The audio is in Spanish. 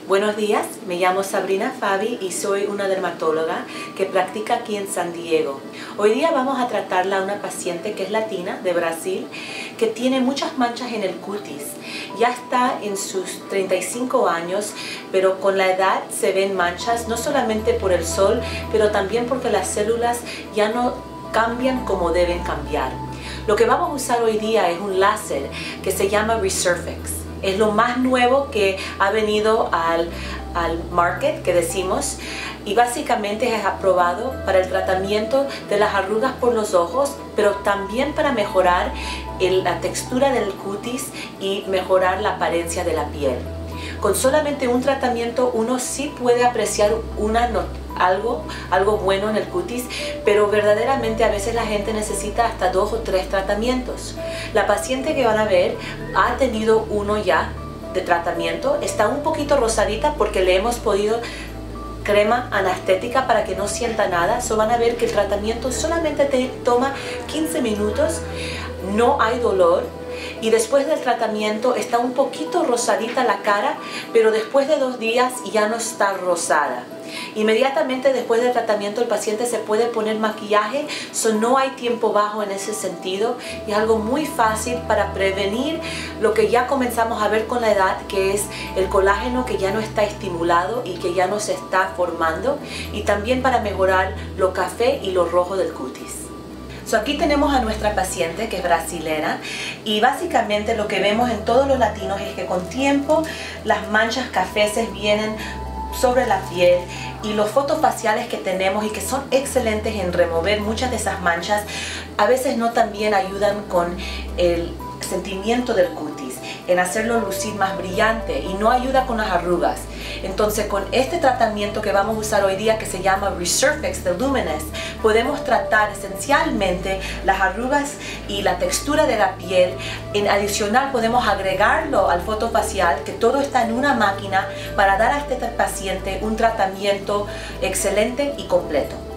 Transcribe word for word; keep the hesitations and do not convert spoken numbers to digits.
Buenos días, me llamo Sabrina Fabi y soy una dermatóloga que practica aquí en San Diego. Hoy día vamos a tratarla a una paciente que es latina, de Brasil, que tiene muchas manchas en el cutis. Ya está en sus treinta y cinco años, pero con la edad se ven manchas, no solamente por el sol, pero también porque las células ya no cambian como deben cambiar. Lo que vamos a usar hoy día es un láser que se llama Resurfix. Es lo más nuevo que ha venido al, al market, que decimos, y básicamente es aprobado para el tratamiento de las arrugas por los ojos, pero también para mejorar el, la textura del cutis y mejorar la apariencia de la piel. Con solamente un tratamiento uno sí puede apreciar una nota. Algo, algo bueno en el cutis, pero verdaderamente a veces la gente necesita hasta dos o tres tratamientos. La paciente que van a ver ha tenido uno ya de tratamiento, está un poquito rosadita porque le hemos podido crema anestética para que no sienta nada. So van a ver que el tratamiento solamente te toma quince minutos, no hay dolor. Y después del tratamiento está un poquito rosadita la cara, pero después de dos días ya no está rosada. Inmediatamente después del tratamiento el paciente se puede poner maquillaje, so no hay tiempo bajo en ese sentido, y es algo muy fácil para prevenir lo que ya comenzamos a ver con la edad, que es el colágeno que ya no está estimulado y que ya no se está formando, y también para mejorar lo café y lo rojo del cutis. So, aquí tenemos a nuestra paciente que es brasilera, y básicamente lo que vemos en todos los latinos es que con tiempo las manchas cafeces vienen sobre la piel, y los fotofaciales que tenemos y que son excelentes en remover muchas de esas manchas a veces no también ayudan con el sentimiento del cutis, en hacerlo lucir más brillante, y no ayuda con las arrugas. Entonces con este tratamiento que vamos a usar hoy día, que se llama Resurfix de Luminous, podemos tratar esencialmente las arrugas y la textura de la piel. En adicional podemos agregarlo al fotofacial, que todo está en una máquina, para dar a este paciente un tratamiento excelente y completo.